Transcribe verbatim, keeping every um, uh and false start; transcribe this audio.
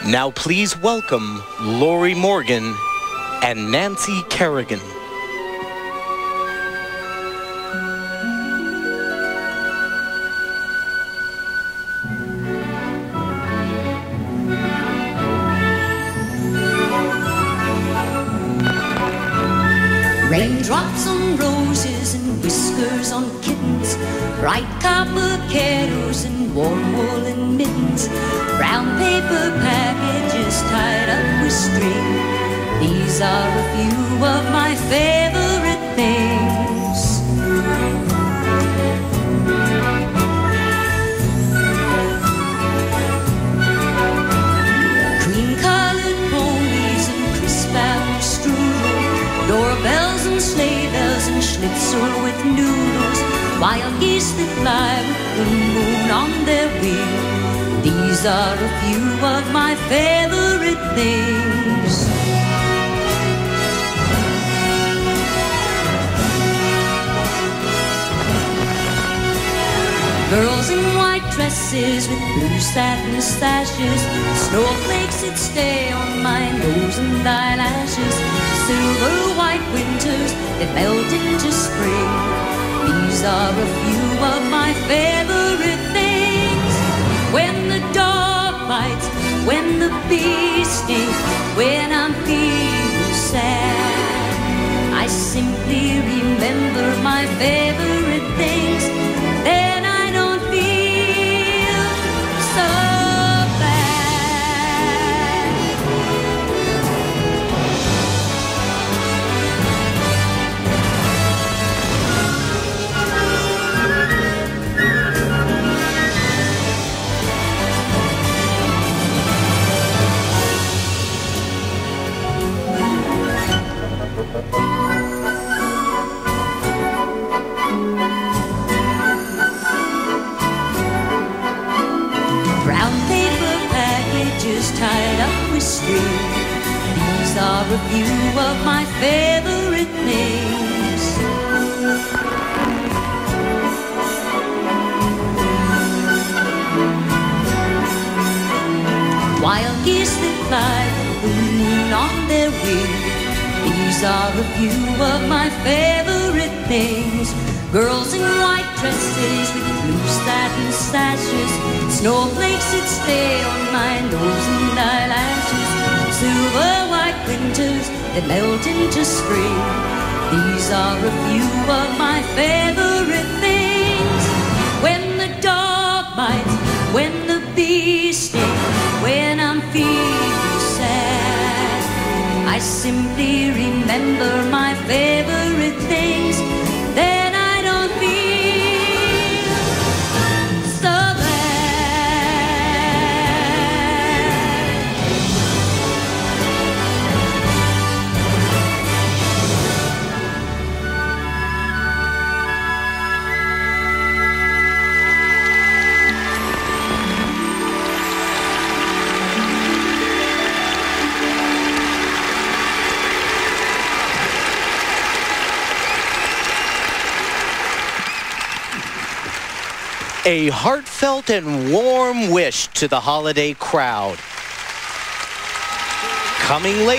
Now please welcome Lori Morgan and Nancy Kerrigan. Raindrops on roses and whiskers on kittens, bright copper kettles and warm woolen mittens, brown paper packages tied up with string. These are a few of my favorite things. Cream-colored ponies and crisp apple strudel, doorbells and sleigh bells and schnitzel with noodles, wild geese that fly with the moon on their wheel. These are a few of my favorite things. Girls in white dresses with blue satin sashes, snowflakes that stay on my nose and eyelashes, silver white winters that melt into spring. These are a few of my favorite things. When the dog bites, when the bee stings, when I'm feeling sad, I simply remember my favorite things. Then I don't feel so tied up with string. These are a few of my favorite things. Wild geese that fly with the moon on their wing. These are a few of my favorite things. Girls in white dresses with blue satin sashes, snowflakes that stay on my nose and eyelashes, silver white winters that melt into spring. These are a few of my favorite things. When the dog bites, when the bee stings, when I'm feeling sad, I simply remember my favorite things. Then I don't feel so bad. A heartfelt and warm wish to the holiday crowd. Coming later.